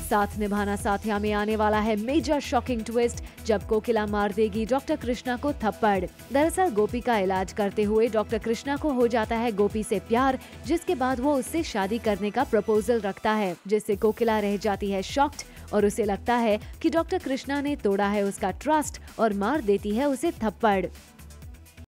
साथ निभाना साथिया में आने वाला है मेजर शॉकिंग ट्विस्ट, जब कोकिला मार देगी डॉक्टर कृष्णा को थप्पड़। दरअसल गोपी का इलाज करते हुए डॉक्टर कृष्णा को हो जाता है गोपी से प्यार, जिसके बाद वो उससे शादी करने का प्रपोजल रखता है, जिससे कोकिला रह जाती है शॉक्ड और उसे लगता है कि डॉक्टर कृष्णा ने तोड़ा है उसका ट्रस्ट और मार देती है उसे थप्पड़।